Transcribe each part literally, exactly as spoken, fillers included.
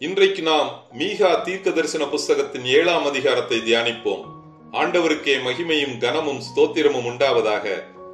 இன்றைக்கு நாம் மீகா தீர்க்க தரிசன புஸ்தகத்தின் ஏழாம் அதிகாரத்தை தியானிப்போம். ஆண்டவருக்கே மகிமையும் கனமும் ஸ்தோத்திரமும் உண்டாவதாக.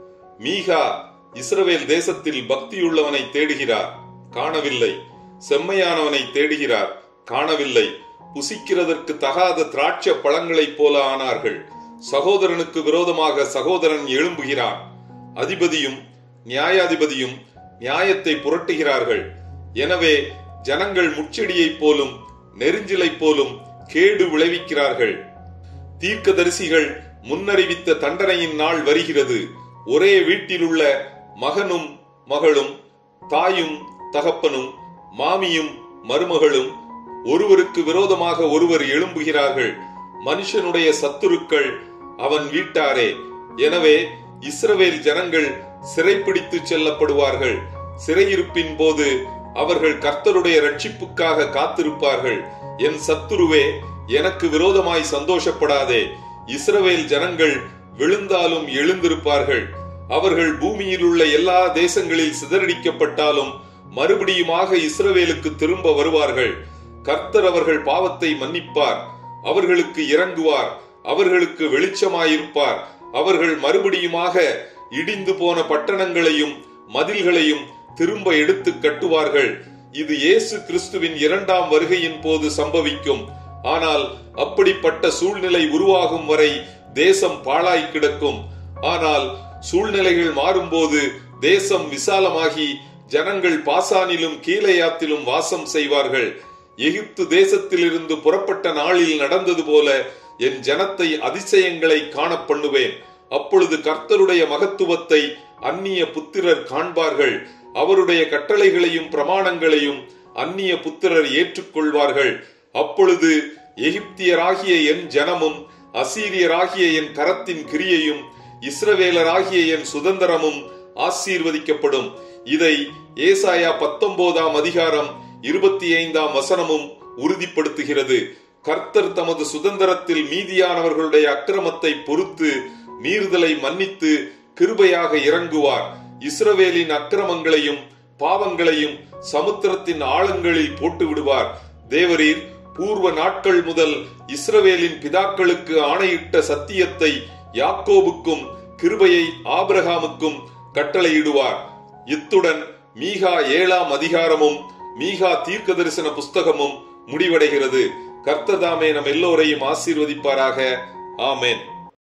மீகா இஸ்ரவேல் தேசத்தில் பக்தியுள்ளவனை தேடுகிறார், காணவில்லை. செம்மையானவனை தேடுகிறார், காணவில்லை. புசிக்கிறதற்கு தகாத திராட்சை பழங்களைப் போல ஆனார்கள். சகோதரனுக்கு விரோதமாக சகோதரன் எழும்புகிறான். அதிபதியும் நியாயாதிபதியும் நியாயத்தை புரட்டுகிறார்கள். எனவே ஜனங்கள் முச்செடியைப் போலும் நெருஞ்சிலைப் போலும் கேடு விளைவிக்கிறார்கள். தீர்க்கதரிசிகள் முன்னறிவித்த தண்டனையின் நாள் வருகிறது. ஒரே வீட்டிலுள்ள மகனும் மகளும், தாயும் தகப்பனும், மாமியும் மருமகளும் ஒருவருக்கு விரோதமாக ஒருவர் எழும்புகிறார்கள். மனுஷனுடைய சத்துருக்கள் அவன் வீட்டாரே. எனவே இஸ்ரவேல் ஜனங்கள் சிறைப்பிடித்து செல்லப்படுவார்கள். சிறையிருப்பின் போது அவர்கள் கர்த்தருடைய ரட்சிப்புக்காக காத்திருப்பார்கள். என் சத்துருவே, எனக்கு விரோதமாய் சந்தோஷப்படாதே. இஸ்ரவேல் ஜனங்கள் விழுந்தாலும் எழுந்திருப்பார்கள். அவர்கள் பூமியில் உள்ள எல்லா தேசங்களில் சிதறடிக்கப்பட்டாலும் மறுபடியுமாக இஸ்ரவேலுக்கு திரும்ப வருவார்கள். கர்த்தர் அவர்கள் பாவத்தை மன்னிப்பார், அவர்களுக்கு இரங்குவார், அவர்களுக்கு வெளிச்சமாயிருப்பார். அவர்கள் மறுபடியுமாக இடிந்து போன பட்டணங்களையும் மதில்களையும் திரும்ப எடுத்து கட்டுவார்கள். இது இயேசு கிறிஸ்துவின் இரண்டாம் வருகையின் போது சம்பவிக்கும். ஆனால் அப்படிப்பட்ட சூழ்நிலை உருவாகும் வரை தேசம் பாழாய் கிடக்கும். ஆனால் சூழ்நிலைகள் மாறும்போது தேசம் விசாலமாகி ஜனங்கள் பாசானிலும் கீலேயாத்திலும் வாசம் செய்வார்கள். எகிப்து தேசத்திலிருந்து புறப்பட்ட நாளில் நடந்தது போல என் ஜனத்தை அதிசயங்களை காண பண்ணுவேன். அப்பொழுது கர்த்தருடைய மகத்துவத்தை அந்நிய புத்திரர் காண்பார்கள். அவருடைய கட்டளைகளையும் பிரமாணங்களையும் அந்நிய புத்திரர் ஏற்றுக்கொள்வார்கள். அப்பொழுது எகிப்தியராகிய என் ஜனமும் அசீரியராகிய என் கரத்தின் கிரியையும் இஸ்ரவேலராகிய என் சுதந்திரமும் ஆசீர்வதிக்கப்படும். இதை ஏசாயா பத்தொன்பதாம் அதிகாரம் இருபத்தி ஐந்தாம் வசனமும் உறுதிப்படுத்துகிறது. கர்த்தர் தமது சுதந்திரத்தில் மீதியானவர்களுடைய அக்கிரமத்தை பொறுத்து மீறுதலை மன்னித்து கிருபையாக இறங்குவார். இஸ்ரவேலின் அக்கிரமங்களையும் பாவங்களையும் சமுத்திரத்தின் ஆழங்களில் போட்டு விடுவார். தேவரீர் பூர்வ நாட்கள் முதல் இஸ்ரவேலின் பிதாக்களுக்கு ஆணையிட்ட சத்தியத்தை யாக்கோபுக்கும் கிருபையை ஆபிரகாமுக்கும் கட்டளையிடுவார். இத்துடன் மீகா ஏழாம் அதிகாரமும் மீகா தீர்க்க தரிசன புஸ்தகமும் முடிவடைகிறது. கர்த்தர் தாமே நம் எல்லோரையும் ஆசீர்வதிப்பாராக. ஆமென்.